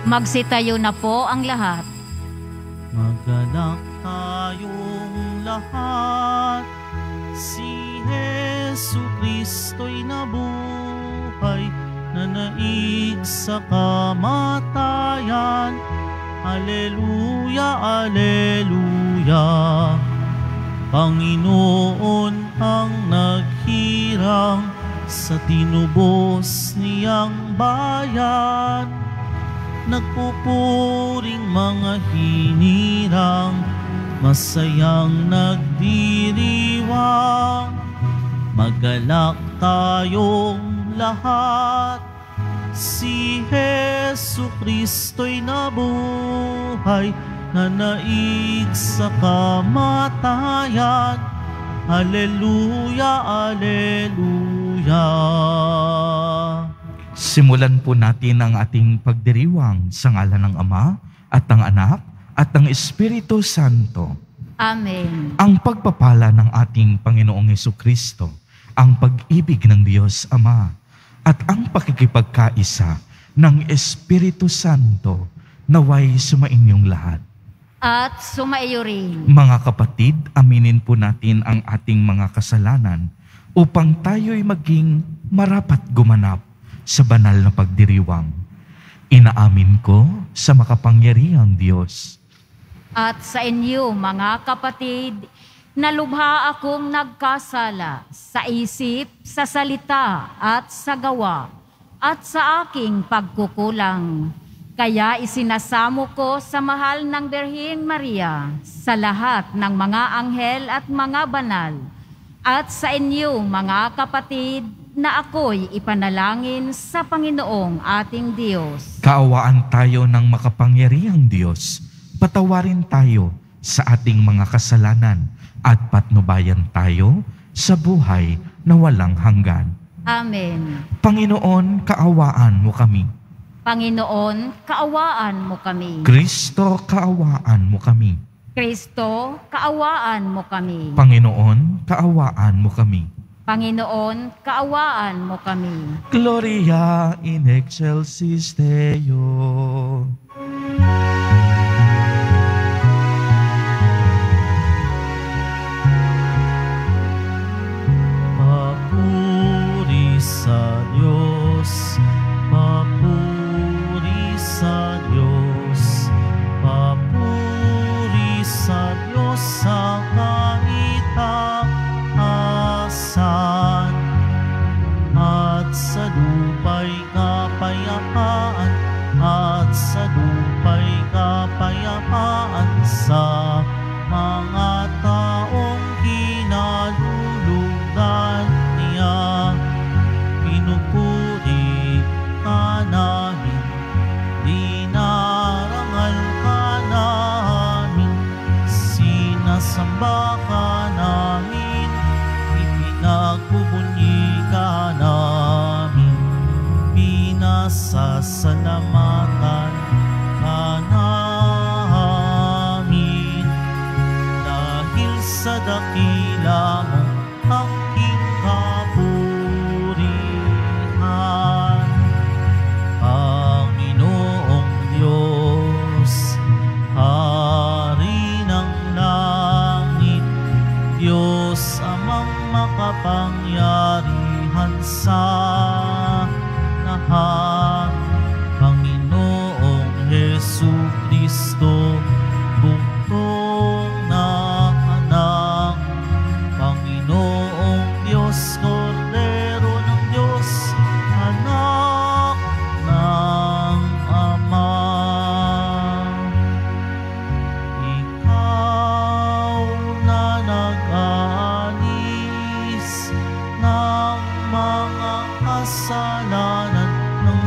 Magsitayo na po ang lahat. Magalak tayong lahat. Si Jesu Kristo'y nabuhay, nanaig sa kamatayan. Aleluya, aleluya. Panginoon ang naghirang sa tinubos niyang bayan. Nagpupuring mga hinirang, masayang nagdiriwang. Magalak tayong lahat. Si Jesu Kristo'y nabuhay, nanaig sa kamatayan. Aleluya, aleluya. Simulan po natin ang ating pagdiriwang sa ngalan ng Ama at ng Anak at ng Espiritu Santo. Amen. Ang pagpapala ng ating Panginoong Hesukristo, ang pag-ibig ng Diyos Ama, at ang pakikipagkaisa ng Espiritu Santo naway sumainyong lahat. At sumaiyo rin. Mga kapatid, aminin po natin ang ating mga kasalanan upang tayo'y maging marapat gumanap sa banal na pagdiriwang. Inaamin ko sa makapangyarihang Diyos. At sa inyo, mga kapatid, nalubha akong nagkasala sa isip, sa salita at sa gawa, at sa aking pagkukulang. Kaya isinasamo ko sa mahal ng Birheng Maria, sa lahat ng mga anghel at mga banal, at sa inyo, mga kapatid, na ako'y ipanalangin sa Panginoong ating Diyos. Kaawaan tayo ng makapangyarihang Diyos. Patawarin tayo sa ating mga kasalanan at patnubayan tayo sa buhay na walang hanggan. Amen. Panginoon, kaawaan mo kami. Panginoon, kaawaan mo kami. Kristo, kaawaan mo kami. Kristo, kaawaan mo kami. Panginoon, kaawaan mo kami. Panginoon, kaawaan mo kami. Gloria in excelsis Deo. Papuri sa Diyos, papuri sa Diyos, papuri sa Diyos sa kaitaasan, at sa lupa'y kapayapaan, at sa lupa'y kapayapaan sa mga taong kinalulugdan niya. Pinupuri ka namin, dinarangal ka namin, sinasamba ka namin, ipinagbubunyi ka namin, pinasasalamatan ka namin, dahil sa dakila mong aking kapurihan. Panginoong Diyos, Hari ng langit, Diyos amang makapangyarihan sa lahat, Panginoong Hesukristo, bugtong na anak, Panginoong Diyos, Kordero ng Diyos, anak ng Ama. Ikaw na nag-aalis ng mga kasalanan ng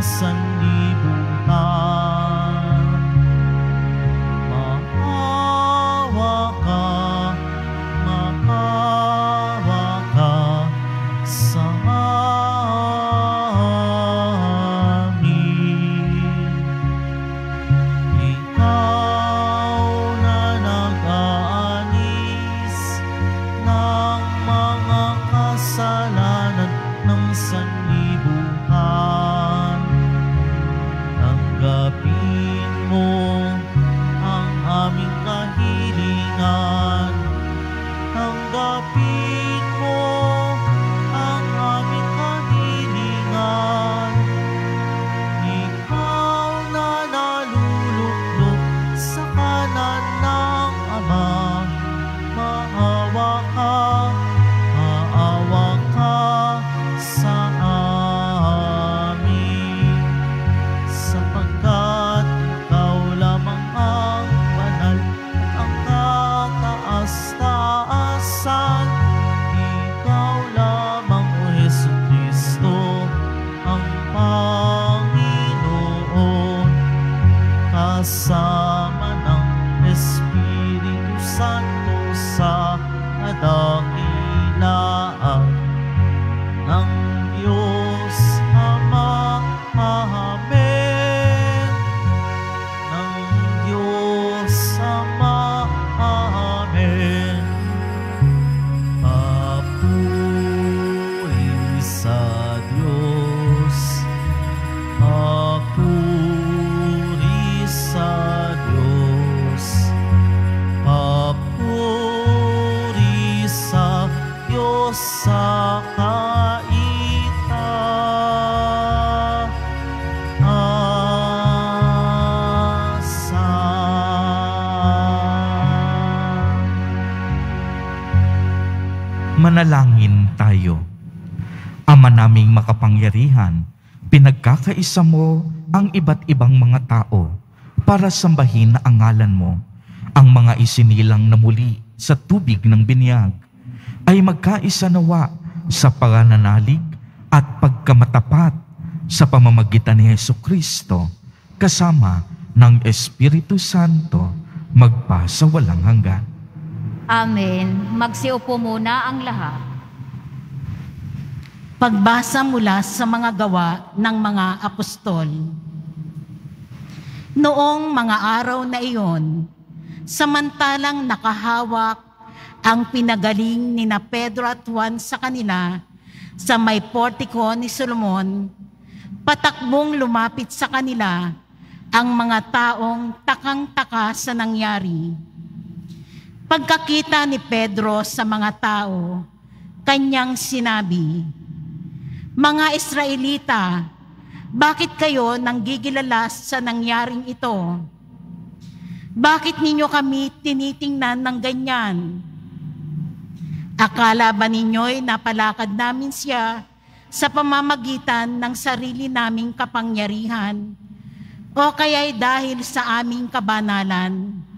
sa Manalangin tayo. Ama naming makapangyarihan, pinagkakaisa mo ang iba't ibang mga tao para sambahin ang ngalan mo. Ang mga isinilang na muli sa tubig ng binyag ay magkaisa nawa sa pangananalig at pagkamatapat sa pamamagitan ni Jesucristo kasama ng Espiritu Santo magpa sa walang hanggan. Amen. Magsiupo muna ang lahat. Pagbasa mula sa mga gawa ng mga apostol. Noong mga araw na iyon, samantalang nakahawak ang pinagaling ni na Pedro at Juan sa kanila sa may portiko ni Solomon, patakbong lumapit sa kanila ang mga taong takang-taka sa nangyari. Pagkakita ni Pedro sa mga tao, kanyang sinabi, "Mga Israelita, bakit kayo nanggigilalas sa nangyaring ito? Bakit ninyo kami tinitingnan ng ganyan? Akala ba ninyo'y napalakad namin siya sa pamamagitan ng sarili naming kapangyarihan o kaya'y dahil sa aming kabanalan?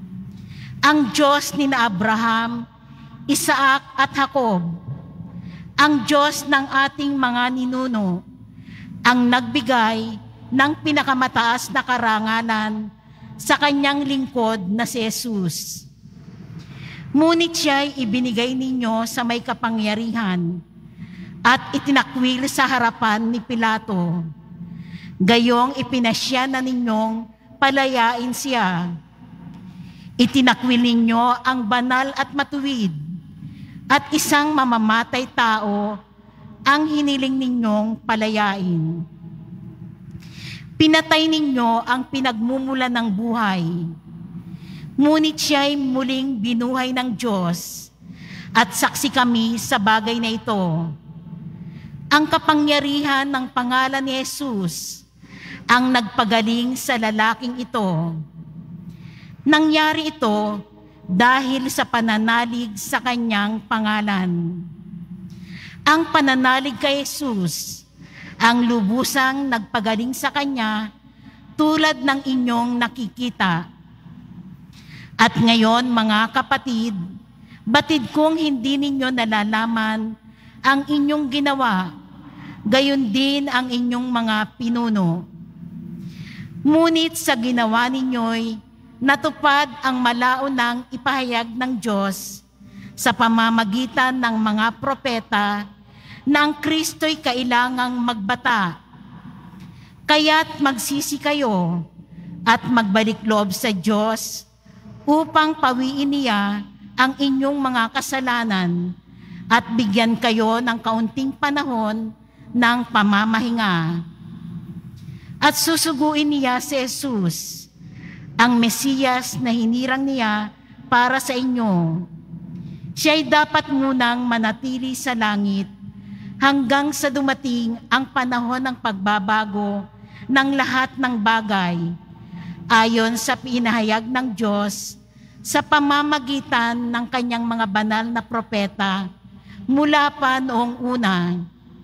Ang Diyos ni na Abraham, Isaac at Jacob, ang Diyos ng ating mga ninuno, ang nagbigay ng pinakamataas na karangalan sa kanyang lingkod na si Jesus. Ngunit siya'y ibinigay ninyo sa may kapangyarihan at itinakwil sa harapan ni Pilato. Gayong ipinasya na ninyong palayain siya. Itinakwil ninyo ang banal at matuwid at isang mamamatay tao ang hiniling ninyong palayain. Pinatay ninyo ang pinagmumula ng buhay, ngunit siya'y muling binuhay ng Diyos at saksi kami sa bagay na ito. Ang kapangyarihan ng pangalan ni Jesus ang nagpagaling sa lalaking ito. Nangyari ito dahil sa pananalig sa kanyang pangalan. Ang pananalig kay Jesus ang lubusang nagpagaling sa kanya tulad ng inyong nakikita. At ngayon, mga kapatid, batid kong hindi ninyo nalalaman ang inyong ginawa, gayon din ang inyong mga pinuno. Ngunit sa ginawa ninyo'y natupad ang malaunang ipahayag ng Diyos sa pamamagitan ng mga propeta na ang Kristo'y kailangang magbata. Kaya't magsisi kayo at magbalik loob sa Diyos upang pawiin niya ang inyong mga kasalanan at bigyan kayo ng kaunting panahon ng pamamahinga. At susuguin niya si Jesus, ang Mesiyas na hinirang niya para sa inyo. Siya'y dapat munang manatili sa langit hanggang sa dumating ang panahon ng pagbabago ng lahat ng bagay, ayon sa pinahayag ng Diyos sa pamamagitan ng kanyang mga banal na propeta mula pa noong una.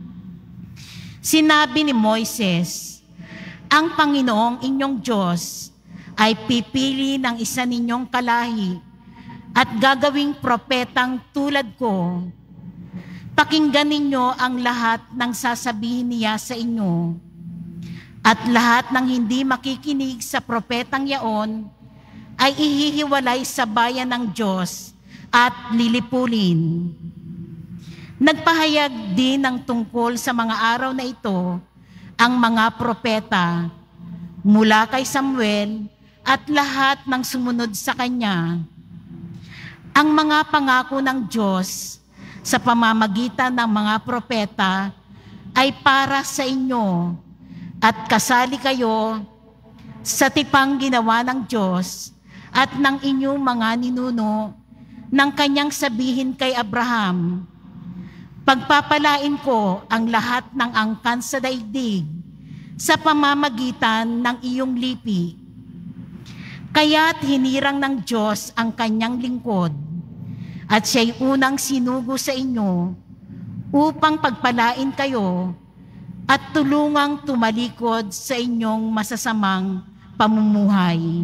Sinabi ni Moises, "Ang Panginoong inyong Diyos ay pipili ng isa ninyong kalahi at gagawing propetang tulad ko. Pakinggan ninyo ang lahat ng sasabihin niya sa inyo. At lahat ng hindi makikinig sa propetang yaon ay ihihiwalay sa bayan ng Diyos at lilipulin." Nagpahayag din ng tungkol sa mga araw na ito ang mga propeta mula kay Samuel at lahat ng sumunod sa kanya. Ang mga pangako ng Diyos sa pamamagitan ng mga propeta ay para sa inyo at kasali kayo sa tipang ginawa ng Diyos at ng inyong mga ninuno nang kanyang sabihin kay Abraham, Pagpapalain ko ang lahat ng angkan sa daigdig sa pamamagitan ng iyong lipi. Kaya't hinirang ng Diyos ang kanyang lingkod at siya'y unang sinugo sa inyo upang pagpalain kayo at tulungang tumalikod sa inyong masasamang pamumuhay.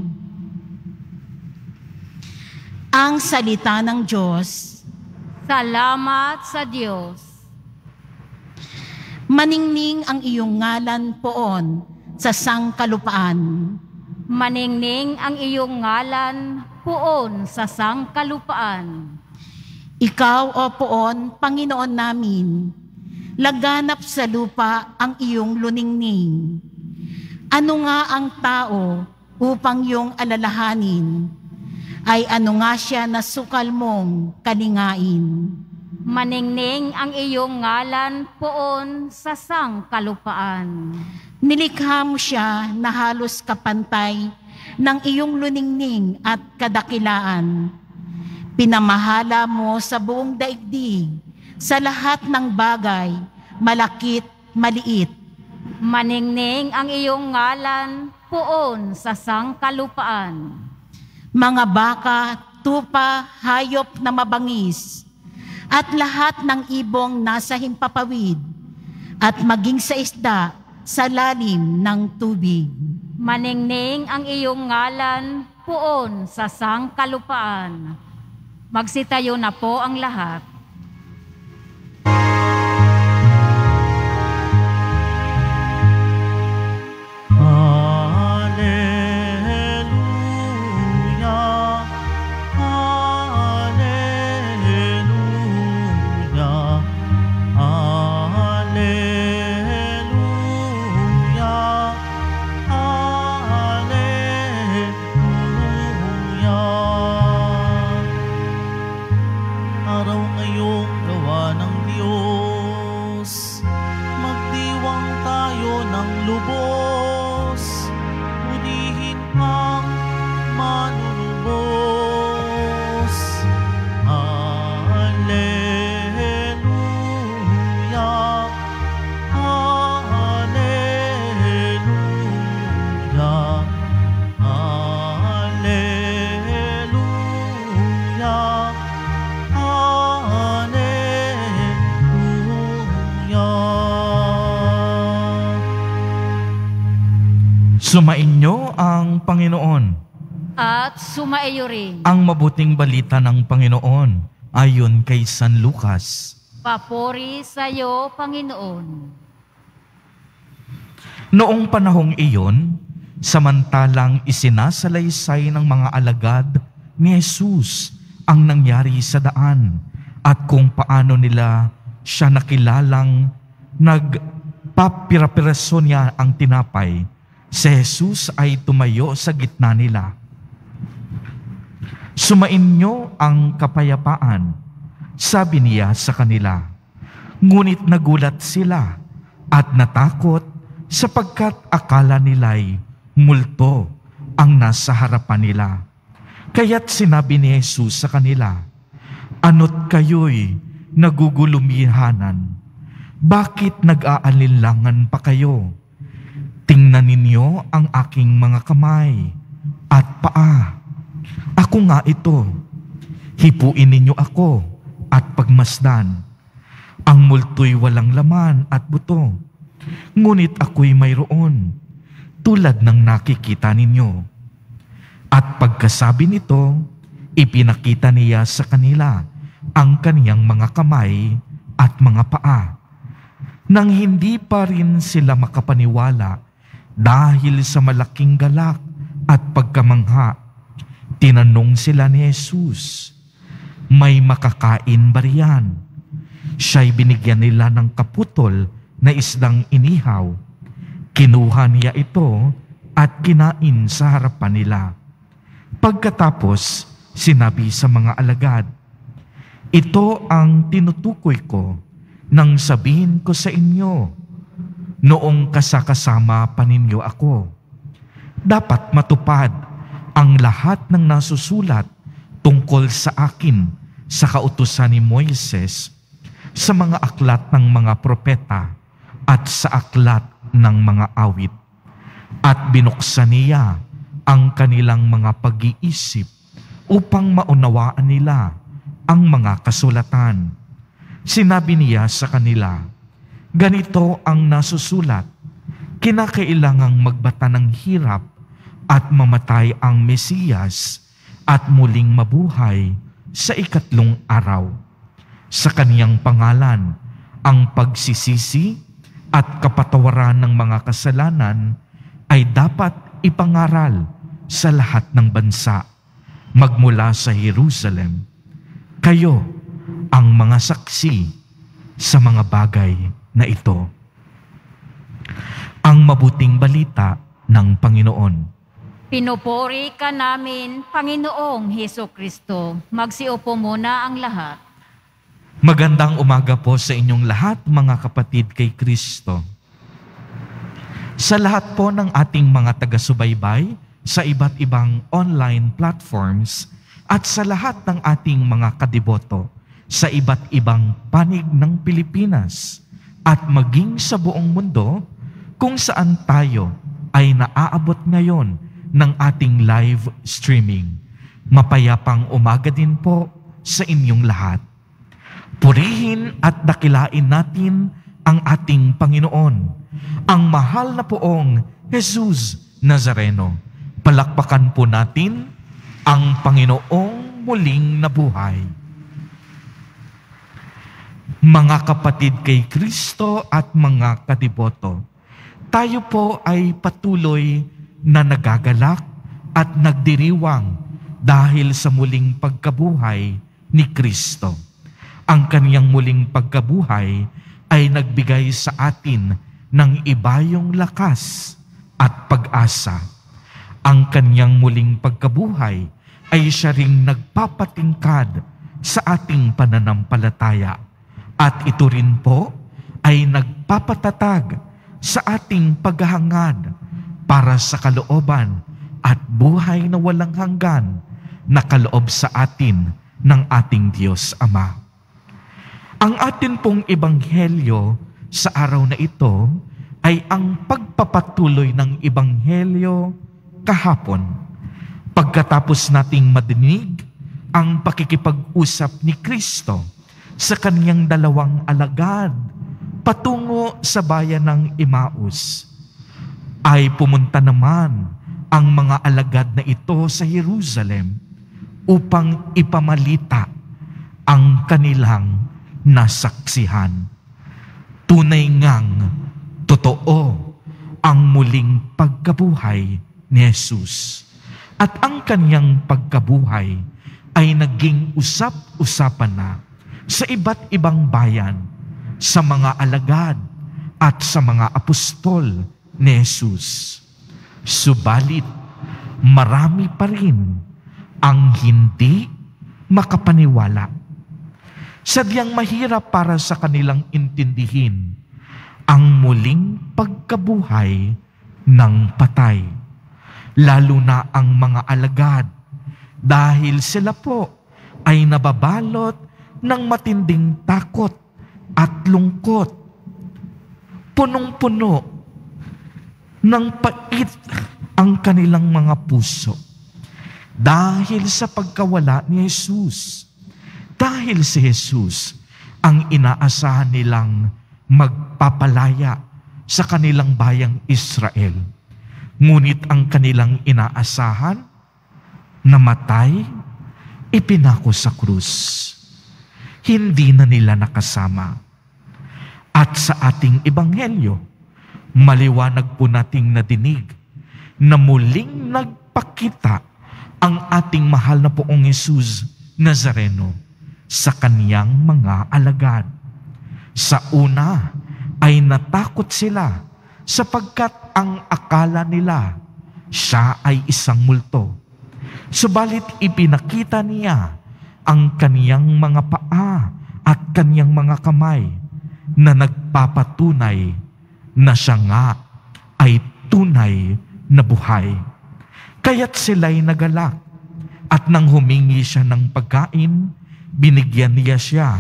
Ang salita ng Diyos. Salamat sa Diyos. Maningning ang iyong ngalan poon sa sangkalupaan. Maningning ang iyong ngalan poon sa sangkalupaan. Ikaw, O poon, Panginoon namin, laganap sa lupa ang iyong luningning. Ano nga ang tao upang iyong alalahanin? Ay ano nga siya na sukal mong kalingain? Maningning ang iyong ngalan poon sa sangkalupaan. Nilikha mo siya na halos kapantay ng iyong luningning at kadakilaan. Pinamahala mo sa buong daigdig, sa lahat ng bagay, malakit, maliit. Maningning ang iyong ngalan poon sa sangkalupaan. Mga baka, tupa, hayop na mabangis, at lahat ng ibong nasa himpapawid, at maging sa isda sa lalim ng tubig. Maningning ang iyong ngalan poon sa sangkalupaan. Magsitayo na po ang lahat. Araw ngayong gawa ng Diyos, magdiwang tayo ng lubos, purihin ang manunubos. Alleluia, Alleluia, Alleluia. Sumainyo ang Panginoon. At sumaiyo rin. Ang mabuting balita ng Panginoon ayon kay San Lucas. Papuri sa iyo, Panginoon. Noong panahong iyon, samantalang isinasalaysay ng mga alagad ni Jesus ang nangyari sa daan at kung paano nila siya nakilalang nagpapirapiraso niya ang tinapay, si Jesus ay tumayo sa gitna nila. Sumainyo ang kapayapaan, sabi niya sa kanila. Ngunit nagulat sila at natakot sapagkat akala nila'y multo ang nasa harapan nila. Kaya't sinabi ni Jesus sa kanila, "Ano't kayo'y nagugulumihanan? Bakit nag-aalinlangan pa kayo? Tingnan ninyo ang aking mga kamay at paa. Ako nga ito. Hipuin ninyo ako at pagmasdan. Ang multo'y walang laman at buto, ngunit ako'y mayroon, tulad ng nakikita ninyo." At pagkasabi nito, ipinakita niya sa kanila ang kaniyang mga kamay at mga paa. Nang hindi pa rin sila makapaniwala dahil sa malaking galak at pagkamangha, tinanong sila ni Jesus, "May makakain ba riyan?" Siya'y binigyan nila ng kaputol na isdang inihaw. Kinuha niya ito at kinain sa harapan nila. Pagkatapos, sinabi sa mga alagad, "Ito ang tinutukoy ko nang sabihin ko sa inyo, noong kasakasama pa ninyo ako. Dapat matupad ang lahat ng nasusulat tungkol sa akin sa kautusan ni Moises, sa mga aklat ng mga propeta at sa aklat ng mga awit. At binuksan niya ang kanilang mga pag-iisip upang maunawaan nila ang mga kasulatan. Sinabi niya sa kanila, ganito ang nasusulat, kinakailangang magbata ng hirap at mamatay ang Mesiyas at muling mabuhay sa ikatlong araw. Sa kaniyang pangalan, ang pagsisisi at kapatawaran ng mga kasalanan ay dapat ipangaral sa lahat ng bansa, magmula sa Jerusalem. Kayo ang mga saksi sa mga bagay na ito. Ang mabuting balita ng Panginoon. Pinupuri ka namin, Panginoong Hesukristo. Magsiupo muna ang lahat. Magandang umaga po sa inyong lahat, mga kapatid kay Kristo. Sa lahat po ng ating mga taga-subaybay sa iba't ibang online platforms at sa lahat ng ating mga kadiboto sa iba't ibang panig ng Pilipinas at maging sa buong mundo kung saan tayo ay naaabot ngayon ng ating live streaming. Mapayapang umaga din po sa inyong lahat. Purihin at dakilain natin ang ating Panginoon, ang mahal na poong Jesus Nazareno. Palakpakan po natin ang Panginoong muling nabuhay. Mga kapatid kay Kristo at mga kadiboto, tayo po ay patuloy na nagagalak at nagdiriwang dahil sa muling pagkabuhay ni Kristo. Ang kaniyang muling pagkabuhay ay nagbigay sa atin ng ibayong lakas at pag-asa. Ang kaniyang muling pagkabuhay ay siya ring nagpapatingkad sa ating pananampalataya at ito rin po ay nagpapatatag sa ating paghahangad para sa kalooban at buhay na walang hanggan na kaloob sa atin ng ating Diyos Ama. Ang atin pong ebanghelyo sa araw na ito ay ang pagpapatuloy ng ebanghelyo kahapon. Pagkatapos nating madinig ang pakikipag-usap ni Kristo sa kaniyang dalawang alagad patungo sa bayan ng Emmaus, ay pumunta naman ang mga alagad na ito sa Jerusalem upang ipamalita ang kanilang nasaksihan. Tunay ngang totoo ang muling pagkabuhay ni Jesus. At ang kanyang pagkabuhay ay naging usap-usapan na sa iba't ibang bayan, sa mga alagad at sa mga apostol ni Jesus. Subalit, marami pa rin ang hindi makapaniwala. Sadyang mahirap para sa kanilang intindihin ang muling pagkabuhay ng patay. Lalo na ang mga alagad dahil sila po ay nababalot ng matinding takot at lungkot. Punong-puno ng pait ang kanilang mga puso dahil sa pagkawala ni Jesus. Dahil si Jesus ang inaasahan nilang magpapalaya sa kanilang bayang Israel. Ngunit ang kanilang inaasahan na matay, ipinako sa krus. Hindi na nila nakasama. At sa ating ebanghelyo, maliwanag po nating nadinig na muling nagpakita ang ating mahal na poong Jesus Nazareno sa kaniyang mga alagad. Sa una ay natakot sila sapagkat ang akala nila siya ay isang multo. Subalit ipinakita niya ang kaniyang mga paa at kaniyang mga kamay na nagpapatunay na siya nga ay tunay na buhay. Kaya't sila'y nagalak at nang humingi siya ng pagkain, binigyan niya siya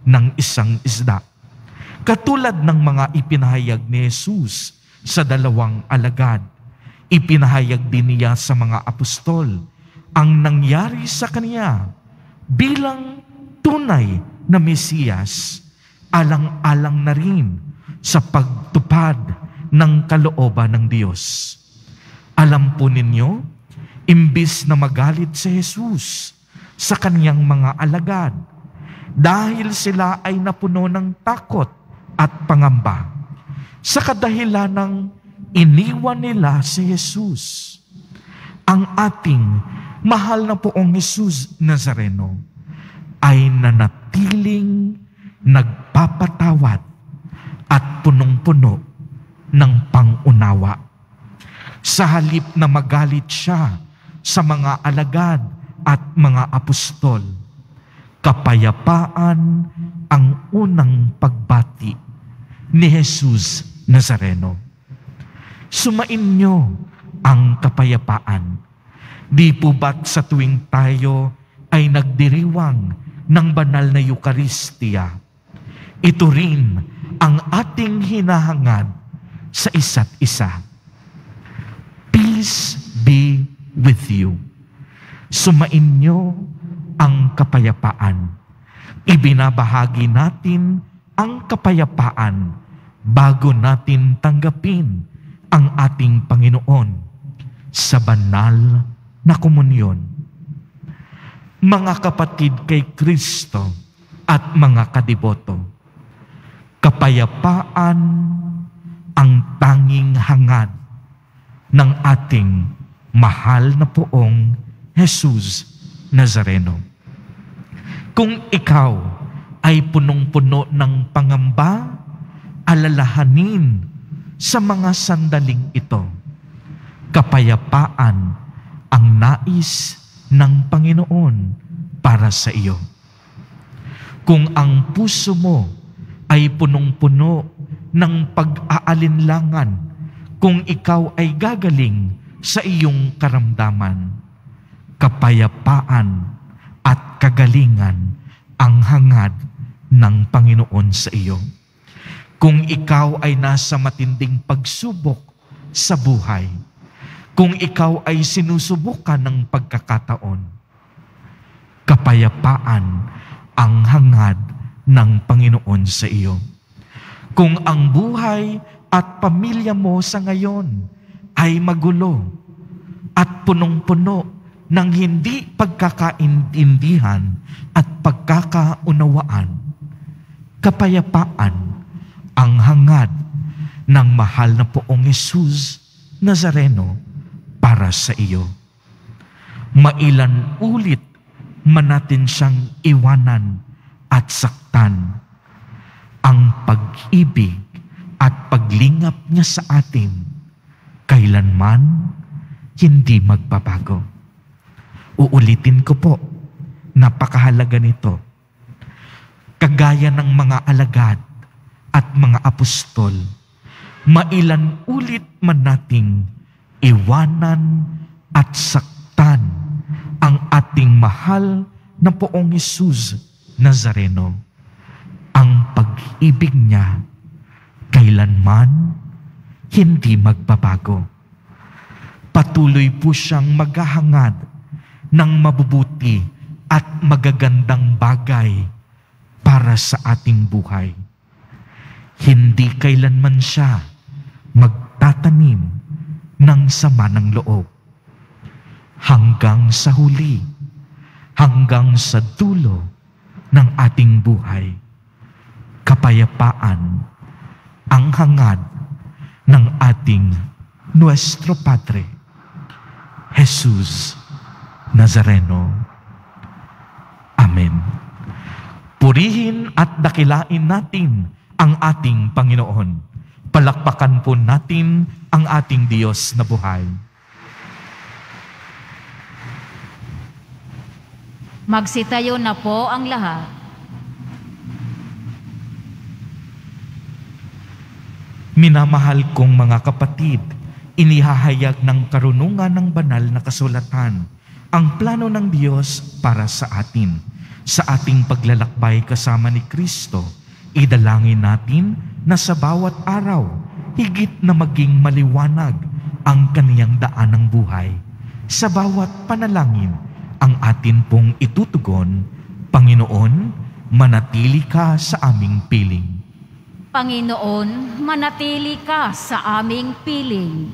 ng isang isda. Katulad ng mga ipinahayag ni Jesus sa 2 alagad, ipinahayag din niya sa mga apostol ang nangyari sa kaniya bilang tunay na Mesiyas, alang-alang na rin sa pagtupad ng kalooban ng Diyos. Alam po ninyo, imbis na magalit si Jesus sa kaniyang mga alagad, dahil sila ay napuno ng takot at pangamba, sa kadahilan ng iniwan nila si Jesus, ang ating mahal na Poong Jesus Nazareno ay nanatiling nagpapatawad at punong-puno ng pangunawa. Sa halip na magalit siya sa mga alagad at mga apostol, kapayapaan ang unang pagbati ni Jesus Nazareno. Sumainyo ang kapayapaan. Di po ba't sa tuwing tayo ay nagdiriwang ng banal na Eucharistia, ito rin ang ating hinahangad sa isa't isa. Peace be with you. Sumainyo ang kapayapaan. Ibinabahagi natin ang kapayapaan bago natin tanggapin ang ating Panginoon sa banal na komunyon. Mga kapatid kay Kristo at mga kadiboto, kapayapaan ang tanging hangad ng ating mahal na Poong Jesus Nazareno. Kung ikaw ay punong-puno ng pangamba, alalahanin sa mga sandaling ito, kapayapaan ang nais ng Panginoon para sa iyo. Kung ang puso mo ay punong-puno ng pag-aalinlangan, kung ikaw ay gagaling sa iyong karamdaman, kapayapaan at kagalingan ang hangad ng Panginoon sa iyo. Kung ikaw ay nasa matinding pagsubok sa buhay, kung ikaw ay sinusubukan ng pagkakataon, kapayapaan ang hangad ng Panginoon sa iyo. Kung ang buhay at pamilya mo sa ngayon ay magulo at punong-puno ng hindi pagkakaintindihan at pagkakaunawaan, kapayapaan ang hangad ng mahal na Poong Jesus Nazareno para sa iyo. Mailan ulit man natin siyang iwanan at saktan, ang pag-ibig at paglingap niya sa atin kailanman hindi magbabago. Uulitin ko po, napakahalaga nito. Kagaya ng mga alagad at mga apostol, mailan ulit man nating iwanan at saktan ang ating mahal na Poong Jesus Nazareno. Ang pag-ibig niya kailanman hindi magbabago. Patuloy po siyang maghahangad ng mabubuti at magagandang bagay para sa ating buhay. Hindi kailanman siya magtatanim ng sama ng loob. Hanggang sa huli, hanggang sa dulo ng ating buhay, kapayapaan ang hangad ng ating Nuestro Padre, Jesus Nazareno. Amen. Purihin at dakilain natin ang ating Panginoon. Palakpakan po natin ang ating Diyos na buhay. Magsitayo na po ang lahat. Minamahal kong mga kapatid, inihahayag ng karunungan ng banal na kasulatan ang plano ng Diyos para sa atin. Sa ating paglalakbay kasama ni Kristo, idalangin natin na sa bawat araw, higit na maging maliwanag ang kaniyang daan ng buhay. Sa bawat panalangin, ang atin pong itutugon, Panginoon, manatili ka sa aming piling. Panginoon, manatili ka sa aming piling.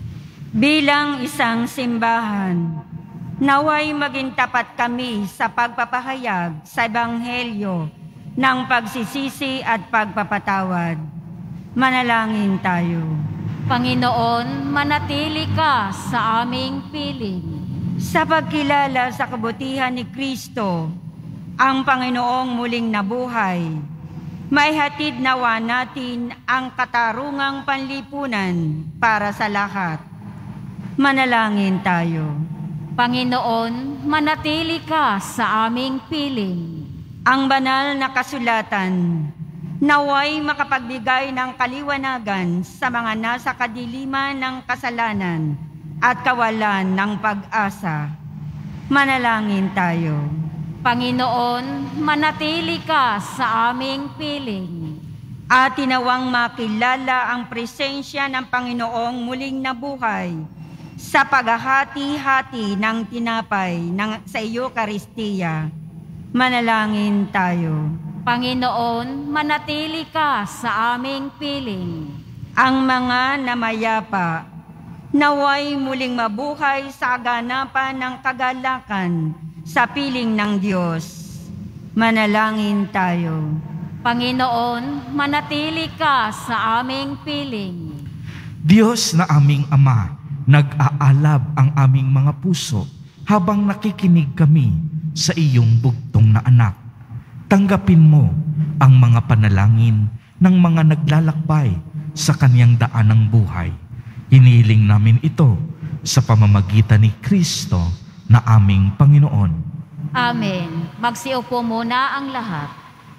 Bilang isang simbahan, naway maging tapat kami sa pagpapahayag sa Ebanghelyo ng pagsisisi at pagpapatawad. Manalangin tayo. Panginoon, manatili ka sa aming piling. Sa pagkilala sa kabutihan ni Kristo, ang Panginoong muling nabuhay, maihatid nawa natin ang katarungang panlipunan para sa lahat. Manalangin tayo. Panginoon, manatili ka sa aming piling. Ang banal na kasulatan, naway makapagbigay ng kaliwanagan sa mga nasa kadiliman ng kasalanan at kawalan ng pag-asa. Manalangin tayo. Panginoon, manatili ka sa aming piling. At tinawang makilala ang presensya ng Panginoong muling nabuhay sa paghahati-hati ng tinapay sa Eucharistia. Manalangin tayo. Panginoon, manatili ka sa aming piling. Ang mga namayapa, naway muling mabuhay sa kaganapan ng kagalakan sa piling ng Diyos. Manalangin tayo. Panginoon, manatili ka sa aming piling. Diyos na aming Ama, nag-aalab ang aming mga puso habang nakikinig kami sa iyong bugtong na anak. Tanggapin mo ang mga panalangin ng mga naglalakbay sa kaniyang daan ng buhay. Hinihiling namin ito sa pamamagitan ni Kristo na aming Panginoon. Amen. Magsiupo muna ang lahat.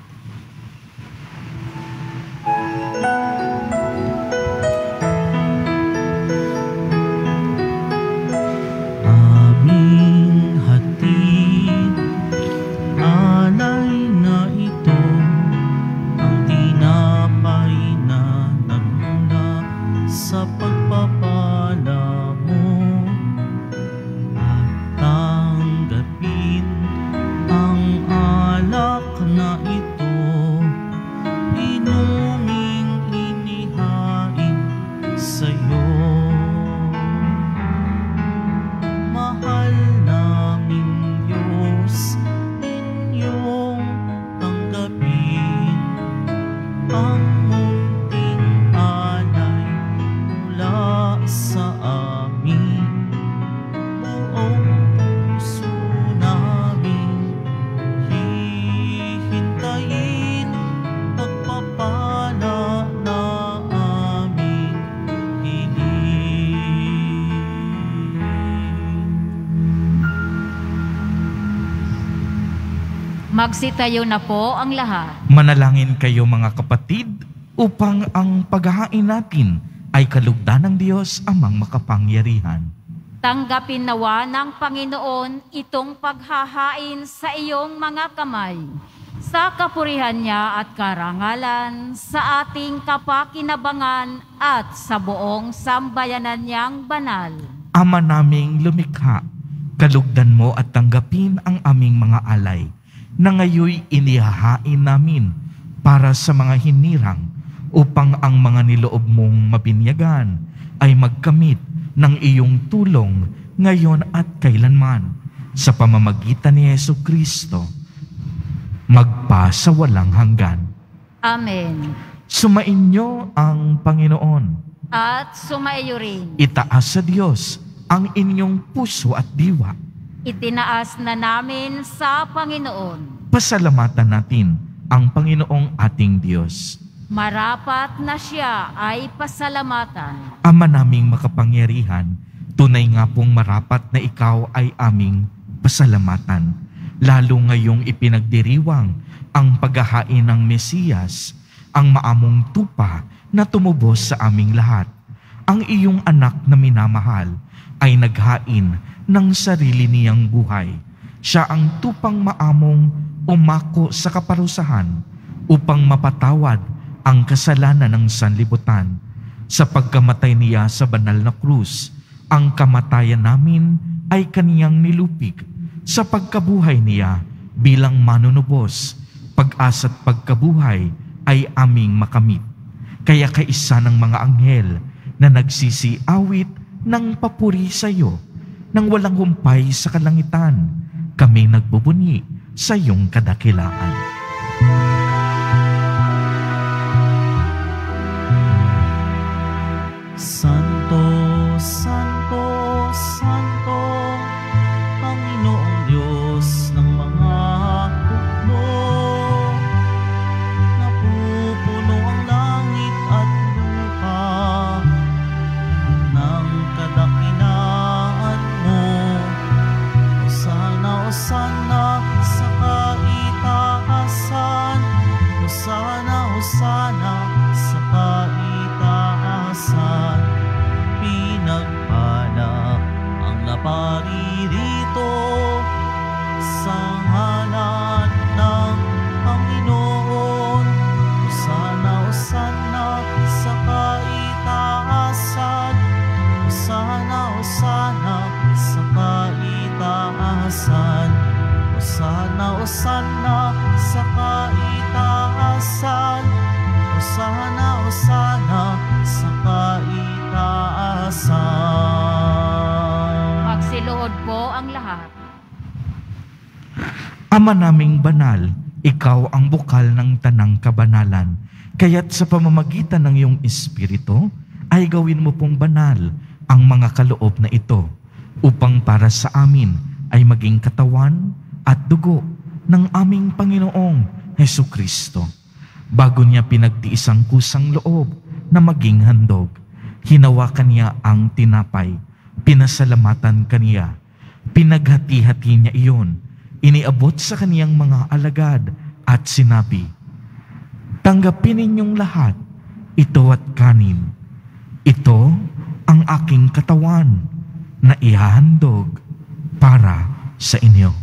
Aming hatid, alay na ito, ang tinapay na nagmula sa pagpapala mo. At tanggapin ang alak na ito, inuming inihain sa'yo. Mahal naming Diyos, inyong tanggapin ang munting alay mula sa amin. Buong puso namin hihintayin pagpapala na aming hiling. Magsitayo na po ang lahat. Manalangin kayo mga kapatid upang ang paghahain natin ay kalugdan ng Diyos amang makapangyarihan. Tanggapin nawa ng Panginoon itong paghahain sa iyong mga kamay, sa kapurihan niya at karangalan, sa ating kapakinabangan at sa buong sambayanan niyang banal. Ama naming lumikha, kalugdan mo at tanggapin ang aming mga alay na ngayoy inihahain namin para sa mga hinirang upang ang mga niloob mong mabinyagan ay magkamit ng iyong tulong ngayon at kailanman sa pamamagitan ni Jesucristo, magpa sa walang hanggan. Amen. Sumainyo ang Panginoon. At sumaiyo rin. Itaas sa Diyos ang inyong puso at diwa. Itinaas na namin sa Panginoon. Pasalamatan natin ang Panginoong ating Diyos. Marapat na siya ay pasalamatan. Ama naming makapangyarihan, tunay nga pong marapat na ikaw ay aming pasalamatan. Lalo ngayong ipinagdiriwang ang paghahain ng Mesiyas, ang maamong tupa na tumubos sa aming lahat. Ang iyong anak na minamahal ay naghain ng sarili niyang buhay. Siya ang tupang maamong umako sa kaparusahan upang mapatawad ang kasalanan ng sanlibutan. Sa pagkamatay niya sa banal na krus, ang kamatayan namin ay kaniyang nilupig. Sa pagkabuhay niya bilang manunubos, pag-asa't pagkabuhay ay aming makamit. Kaya kaisa ng mga anghel na nagsisiawit ng papuri sa iyo, nang walang humpay sa kalangitan, kami nagbubuni sa iyong kadakilaan. Santo, Santo, Santo, Panginoong Diyos ng mga hukbo. Napupuno ang langit at lupa ng kadakilaan mo. Hosana, Hosana sa kaitaasan. Hosana, Hosana sa kaitaasan. Pinagpala ang naparirito sa ngalan ng Panginoon. Hosana, Hosana sa kaitaasan. Hosana, Hosana sa kaitaasan. Hosana, Hosana sa kaitaasan. Hosana, Hosana sa kaitaasan. Magsiluhod po ang lahat. Ama naming banal, ikaw ang bukal ng tanang kabanalan. Kaya't sa pamamagitan ng iyong Espiritu, ay gawin mo pong banal ang mga kaloob na ito, upang para sa amin ay maging katawan at dugo ng aming Panginoong Hesukristo. Bago niya pinagtiis ang kusang loob na maging handog, hinawakan niya ang tinapay, pinasalamatan kaniya, pinaghati-hati niya iyon, iniabot sa kaniyang mga alagad at sinabi, "Tanggapin ninyong lahat, ito at kanin. Ito ang aking katawan na ihahandog para sa inyo."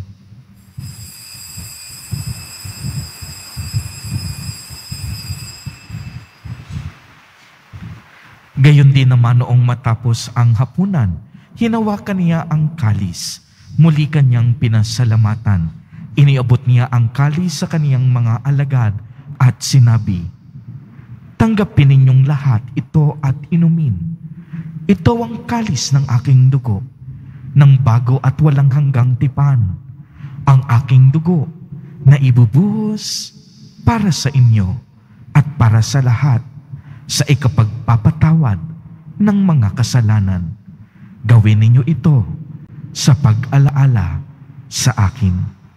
Gayon din naman noong matapos ang hapunan, hinawakan niya ang kalis. Muli kanyang pinasalamatan. Iniabot niya ang kalis sa kaniyang mga alagad at sinabi, "Tanggapin ninyong lahat ito at inumin. Ito ang kalis ng aking dugo, ng bago at walang hanggang tipan. Ang aking dugo na ibubuhos para sa inyo at para sa lahat sa ikapagpapatawad ng mga kasalanan. Gawin ninyo ito sa pag-alaala sa akin."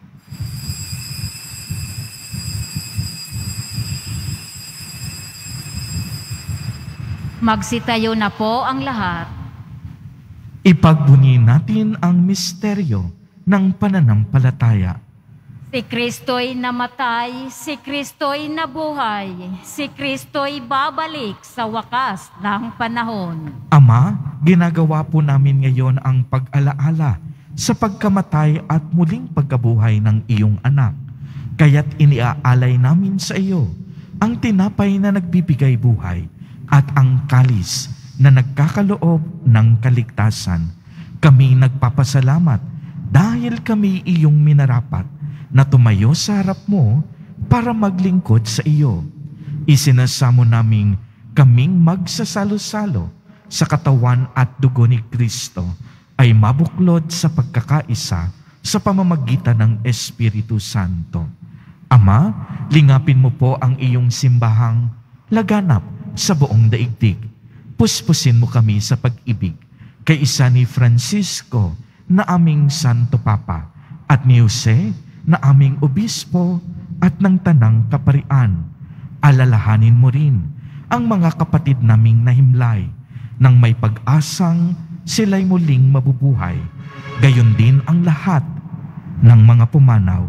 Magsitayo na po ang lahat. Ipagbunyi natin ang misteryo ng pananampalataya. Si Kristo'y namatay, si Kristo'y nabuhay, si Kristo'y babalik sa wakas ng panahon. Ama, ginagawa po namin ngayon ang pag-alaala sa pagkamatay at muling pagkabuhay ng iyong anak. Kaya't iniaalay namin sa iyo ang tinapay na nagbibigay buhay at ang kalis na nagkakaloob ng kaligtasan. Kami nagpapasalamat dahil kami iyong minarapat na tumayo sa harap mo para maglingkod sa iyo. Isinasamo naming kaming magsasalo-salo sa katawan at dugo ni Kristo ay mabuklod sa pagkakaisa sa pamamagitan ng Espiritu Santo. Ama, lingapin mo po ang iyong simbahang laganap sa buong daigdig. Puspusin mo kami sa pag-ibig kay isa ni Francisco na aming Santo Papa at ni Jose na aming obispo at ng tanang kaparian. Alalahanin mo rin ang mga kapatid naming nahimlay nang may pag-asang sila'y muling mabubuhay. Gayon din ang lahat ng mga pumanaw.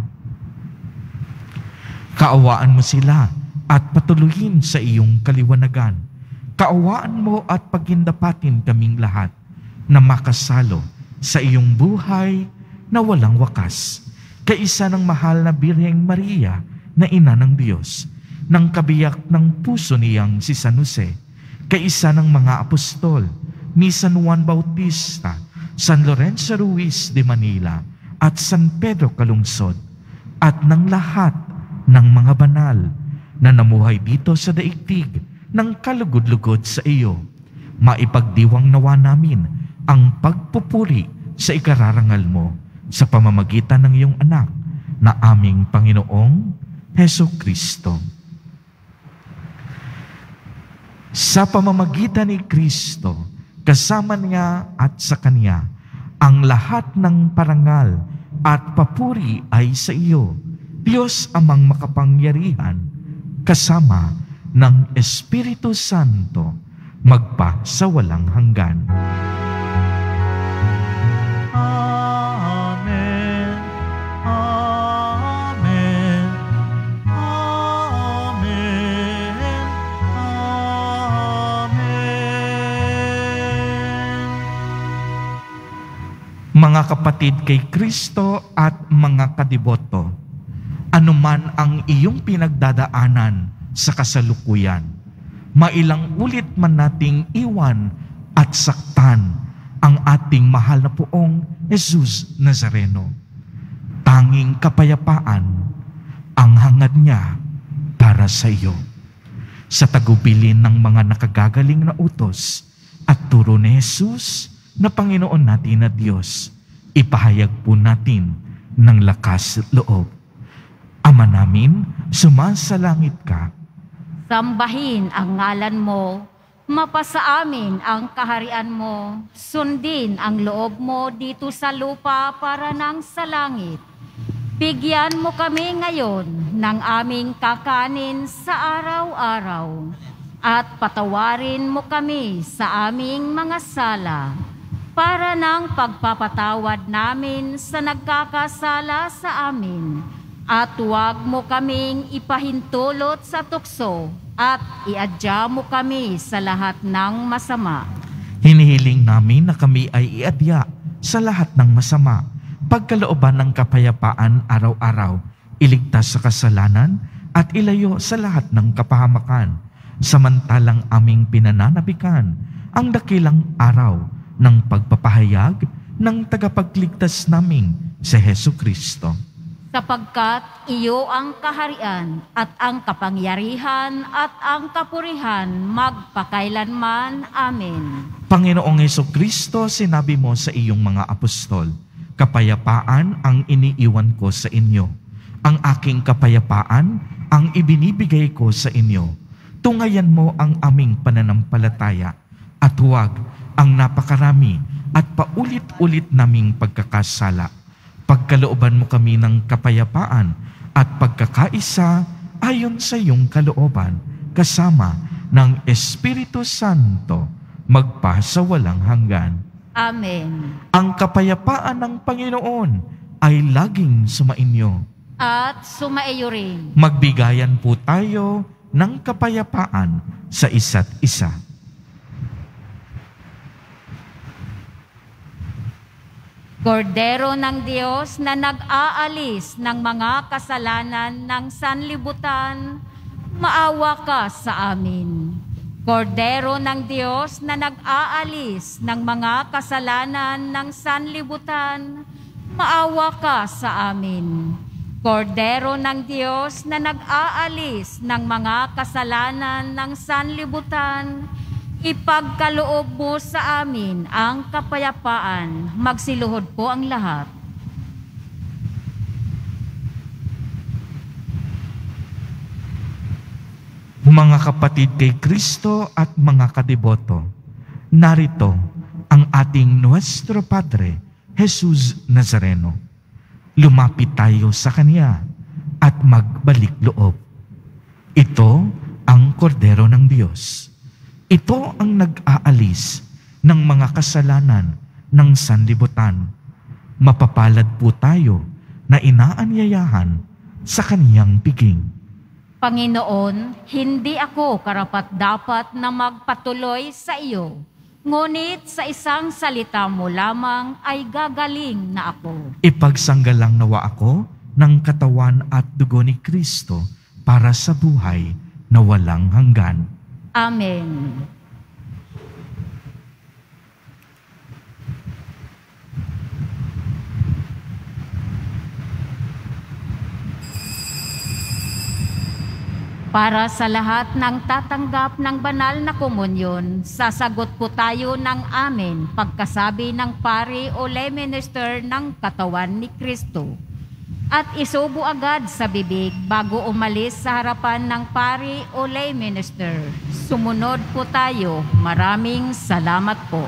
Kaawaan mo sila at patuloyin sa iyong kaliwanagan. Kaawaan mo at pagindapatin kaming lahat na makasalo sa iyong buhay na walang wakas. kaisa ng mahal na Birheng Maria na ina ng Diyos, ng kabiyak ng puso niyang si San Jose, kaisa ng mga apostol, ni San Juan Bautista, San Lorenzo Ruiz de Manila, at San Pedro Calungsod, at ng lahat ng mga banal na namuhay dito sa daigdig ng kalugod-lugod sa iyo. Maipagdiwang nawa namin ang pagpupuri sa ikararangal mo sa pamamagitan ng iyong anak na aming Panginoong Heso Kristo. Sa pamamagitan ni Kristo, kasama niya at sa Kanya, ang lahat ng parangal at papuri ay sa iyo, Diyos amang makapangyarihan, kasama ng Espiritu Santo, magpa sa walang hanggan. Amen. Amen. Amen. Amen. Mga kapatid kay Kristo at mga kadiboto, anuman ang iyong pinagdadaanan sa kasalukuyan, mailang ulit man nating iwan at saktan ang ating mahal na Poong Jesus Nazareno. Tanging kapayapaan ang hangad niya para sa iyo. Sa tagubilin ng mga nakagagaling na utos at turo ni Jesus na Panginoon natin na Diyos, ipahayag po natin ng lakas at loob. Ama namin, sumasalangit ka. Sambahin ang ngalan mo, mapasa amin ang kaharian mo, sundin ang loob mo dito sa lupa para nang sa langit. Bigyan mo kami ngayon ng aming kakanin sa araw-araw, at patawarin mo kami sa aming mga sala, para nang pagpapatawad namin sa nagkakasala sa amin. At huwag mo kaming ipahintulot sa tukso, at iadya mo kami sa lahat ng masama. Hinihiling namin na kami ay iadya sa lahat ng masama, pagkalooban ng kapayapaan araw-araw, iligtas sa kasalanan at ilayo sa lahat ng kapahamakan, samantalang aming pinananabikan ang dakilang araw ng pagpapahayag ng tagapagligtas naming si Heso Kristo. Sapagkat iyo ang kaharian at ang kapangyarihan at ang kapurihan magpakailanman. Amen. Panginoong Jesucristo, sinabi mo sa iyong mga apostol, kapayapaan ang iniiwan ko sa inyo. Ang aking kapayapaan ang ibinibigay ko sa inyo. Tungayan mo ang aming pananampalataya at huwag ang napakarami at paulit-ulit naming pagkakasala. Pagkalooban mo kami ng kapayapaan at pagkakaisa ayon sa iyong kalooban, kasama ng Espiritu Santo, magpa sa walang hanggan. Amen. Ang kapayapaan ng Panginoon ay laging sumainyo. At sumaiyo rin. Magbigayan po tayo ng kapayapaan sa isa't isa. Kordero ng Diyos na nag-aalis ng mga kasalanan ng sanlibutan, maawa ka sa amin. Kordero ng Diyos na nag-aalis ng mga kasalanan ng sanlibutan, maawa ka sa amin. Kordero ng Diyos na nag-aalis ng mga kasalanan ng sanlibutan, ipagkaloob mo sa amin ang kapayapaan. Magsiluhod po ang lahat. Mga kapatid kay Kristo at mga kadiboto, narito ang ating Nuestro Padre, Jesus Nazareno. Lumapit tayo sa Kanya at magbalik loob. Ito ang Kordero ng Diyos. Ito ang nag-aalis ng mga kasalanan ng sanlibutan. Mapapalad po tayo na inaanyayahan sa Kaniyang piging. Panginoon, hindi ako karapat-dapat na magpatuloy sa iyo, Ngunit sa isang salita mo lamang ay gagaling na ako. Ipagsanggalang nawa ako ng katawan at dugo ni Kristo para sa buhay na walang hanggan. Amen. Para sa lahat ng tatanggap ng banal na komunyon, sasagot po tayo ng amen pagkasabi ng pari o lay minister ng katawan ni Kristo. At isubo agad sa bibig bago umalis sa harapan ng pari o lay minister. Sumunod po tayo. Maraming salamat po.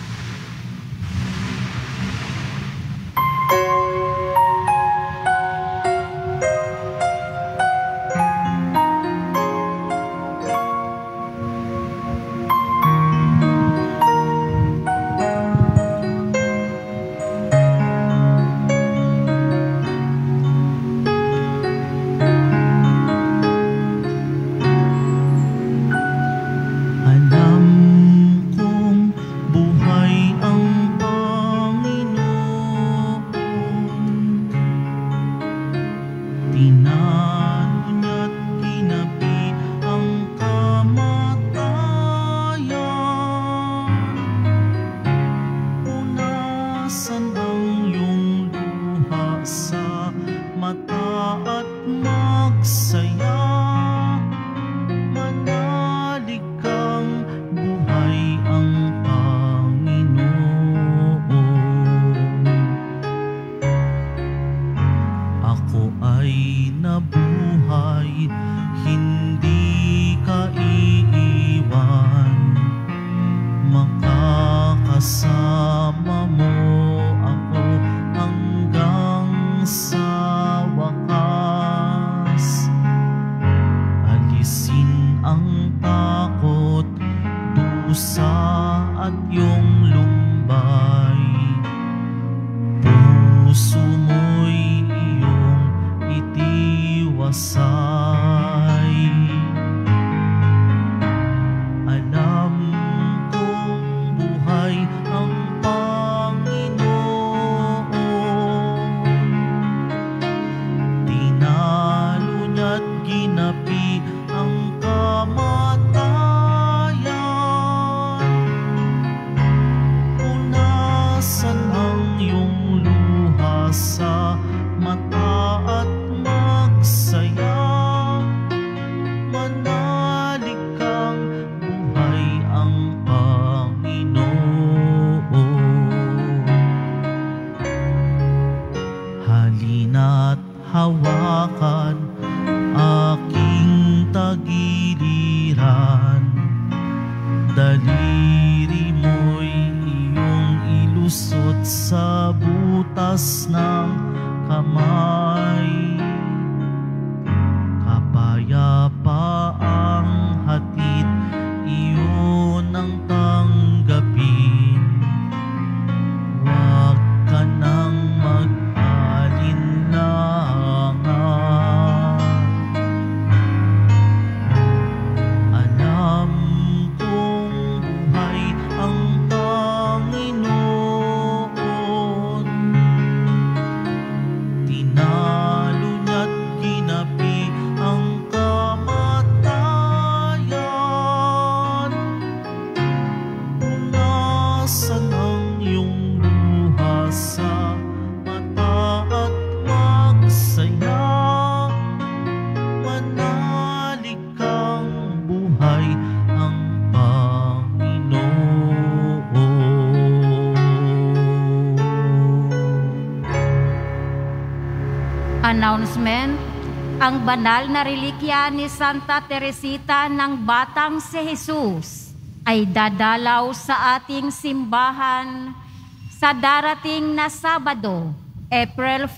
Announcement, ang banal na relikya ni Santa Teresita ng Batang si Jesus ay dadalaw sa ating simbahan sa darating na Sabado, April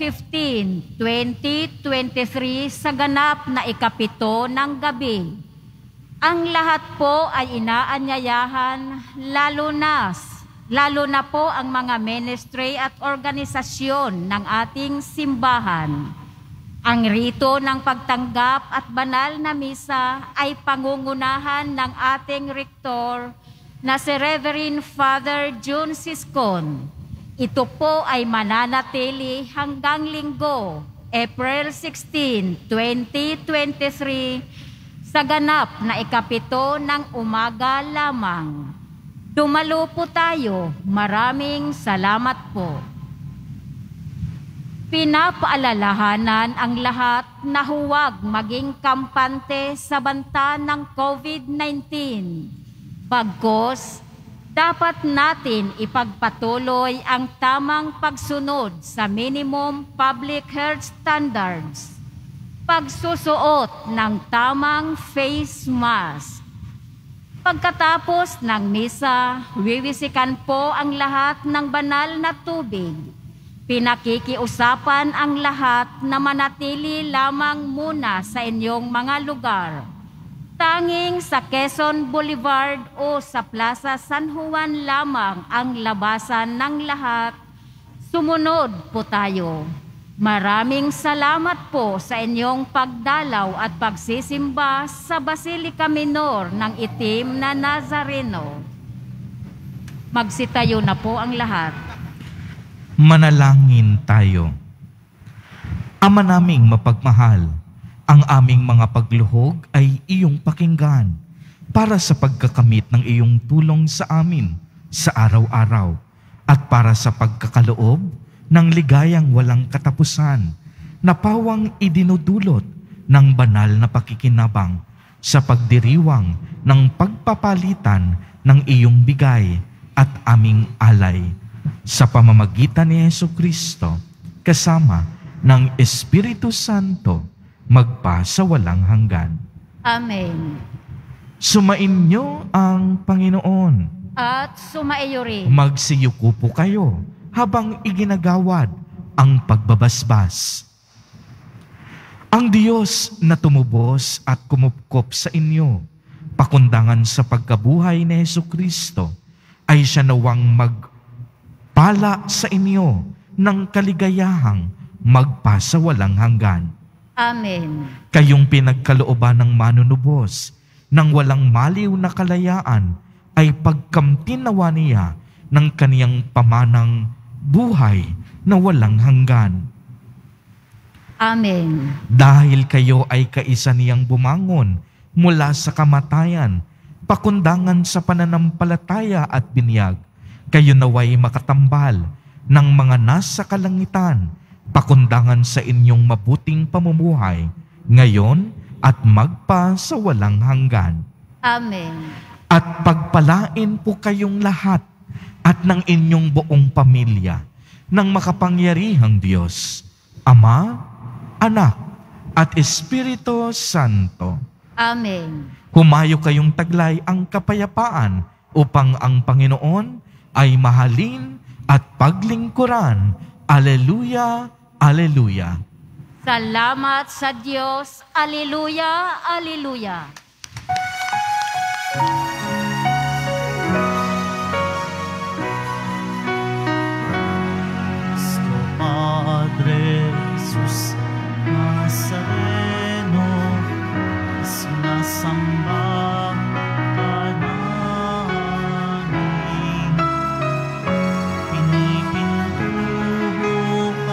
15, 2023 sa ganap na 7 ng gabi. Ang lahat po ay inaanyayahan, lalo na po ang mga ministry at organisasyon ng ating simbahan. Ang rito ng pagtanggap at banal na misa ay pangungunahan ng ating rektor na si Reverend Father June Siscon. Ito po ay mananatili hanggang Linggo, April 16, 2023, sa ganap na 7 ng umaga lamang. Dumalo po tayo. Maraming salamat po. Pinapaalalahanan ang lahat na huwag maging kampante sa banta ng COVID-19. Bagkus, dapat natin ipagpatuloy ang tamang pagsunod sa minimum public health standards. Pagsusuot ng tamang face mask. Pagkatapos ng misa, wiwisikan po ang lahat ng banal na tubig. Pinakikiusapan ang lahat na manatili lamang muna sa inyong mga lugar. Tanging sa Quezon Boulevard o sa Plaza San Juan lamang ang labasan ng lahat. Sumunod po tayo. Maraming salamat po sa inyong pagdalaw at pagsisimba sa Basilica Minor ng Itim na Nazareno. Magsitayo na po ang lahat. Manalangin tayo. Ama naming mapagmahal, ang aming mga pagluhog ay iyong pakinggan para sa pagkakamit ng iyong tulong sa amin sa araw-araw at para sa pagkakaloob ng ligayang walang katapusan na pawang idinudulot ng banal na pakikinabang sa pagdiriwang ng pagpapalitan ng iyong bigay at aming alay sa pamamagitan ni Jesucristo kasama ng Espiritu Santo magpa sa walang hanggan. Amen. Sumainyo ang Panginoon. At sumaiyo rin. Magsiyuko po kayo habang iginagawad ang pagbabasbas. Ang Diyos na tumubos at kumupkop sa inyo, pakundangan sa pagkabuhay ni Jesucristo, ay siya nawang magpala sa inyo ng kaligayahang magpasawalang hanggan. Amen. Kayong pinagkalooban ng manunubos ng walang maliw na kalayaan ay pagkamtinawa niya ng kaniyang pamanang buhay na walang hanggan. Amen. Dahil kayo ay kaisa niyang bumangon mula sa kamatayan, pakundangan sa pananampalataya at binyag, kayo naway makatambal ng mga nasa kalangitan, pakundangan sa inyong mabuting pamumuhay, ngayon at magpa sa walang hanggan. Amen. At pagpalain po kayong lahat at ng inyong buong pamilya ng makapangyarihang Diyos, Ama, Anak, at Espiritu Santo. Amen. Humayo kayong taglay ang kapayapaan upang ang Panginoon ay mahalin at paglingkuran. Alleluia, Alleluia. Salamat sa Diyos. Alleluia, Alleluia. Padre Jesus Nazareno, sinasamba ka namin. Pinipintuho ka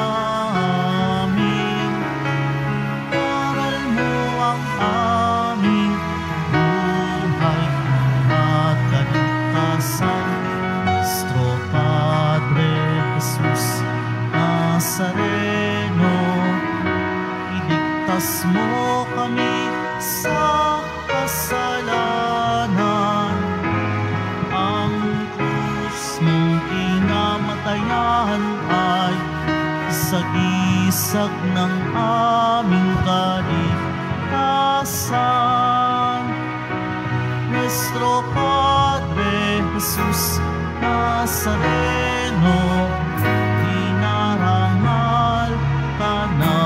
namin. Aral mo ang aming buhay at kaligtasan. Nuestro Padre Jesus Nazareno, iligtas mo kami sa kasalanan. Ang krus mong kinamatayan ay isag-isag ng aming kaligtasan. Nuestro Padre Jesus Nazareno, inarangal ka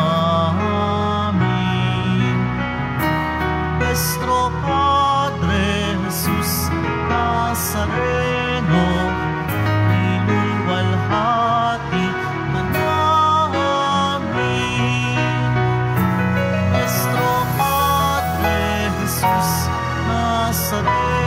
namin. Nuestro Padre Jesus Nazareno, inulwalhati ka namin. Nuestro Padre Jesus Nazareno,